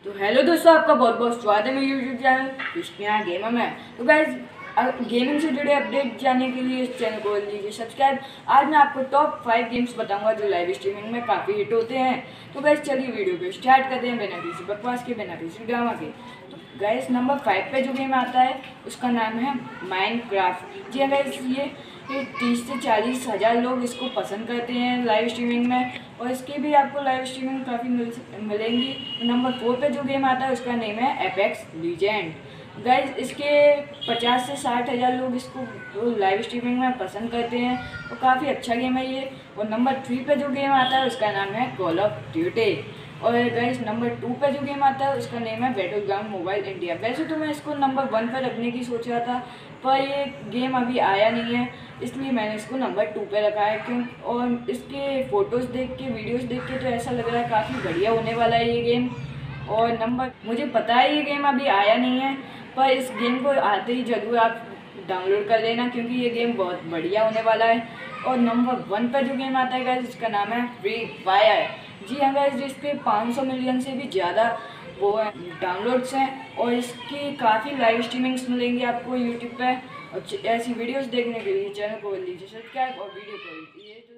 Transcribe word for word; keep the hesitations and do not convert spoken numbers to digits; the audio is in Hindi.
तो हेलो दोस्तों, आपका बहुत बहुत स्वागत है मेरे यूट्यूब चैनल कृष्णा गेमर में। तो गाइज गेमिंग से जुड़े अपडेट जानने के लिए इस चैनल को लीजिए सब्सक्राइब। आज मैं आपको टॉप फाइव गेम्स बताऊंगा जो लाइव स्ट्रीमिंग में काफ़ी हिट होते हैं। तो गाइज चलिए वीडियो को स्टार्ट करते हैं बिना किसी बकवास के, बिना किसी ड्रामा के। तो गाइज नंबर फाइव पे जो गेम आता है उसका नाम है माइनक्राफ्ट। जी हाँ गाइज, ये ये तीस से चालीस हज़ार लोग इसको पसंद करते हैं लाइव स्ट्रीमिंग में, और इसकी भी आपको लाइव स्ट्रीमिंग काफ़ी मिल मिलेंगी। नंबर फोर पे जो गेम आता है उसका नेम है एपेक्स लीजेंड। गाइज इसके पचास से साठ हज़ार लोग इसको लाइव स्ट्रीमिंग में पसंद करते हैं और काफ़ी अच्छा गेम है ये। और नंबर थ्री पे जो गेम आता है उसका नाम है कॉल ऑफ ड्यूटी। और गाइस नंबर टू पे जो गेम आता है उसका नेम है बैटल ग्राउंड मोबाइल इंडिया। वैसे तो मैं इसको नंबर वन पर रखने की सोच रहा था, पर ये गेम अभी आया नहीं है, इसलिए मैंने इसको नंबर टू पे रखा है। क्यों, और इसके फ़ोटोज़ देख के, वीडियोस देख के तो ऐसा लग रहा है काफ़ी बढ़िया होने वाला है ये गेम। और नंबर मुझे पता है ये गेम अभी आया नहीं है, पर इस गेम को आते ही ज़रूर आप डाउनलोड कर लेना, क्योंकि ये गेम बहुत बढ़िया होने वाला है। और नंबर वन पर जो गेम आता है गाइस इसका नाम है फ्री फायर। जी हाँ गाइस, जिसके पाँच सौ मिलियन से भी ज़्यादा वो है डाउनलोड्स हैं, और इसकी काफ़ी लाइव स्ट्रीमिंग्स मिलेंगी आपको यूट्यूब पे। और ऐसी वीडियोस देखने के लिए चैनल को लीजिए सब्सक्राइब और वीडियो को ये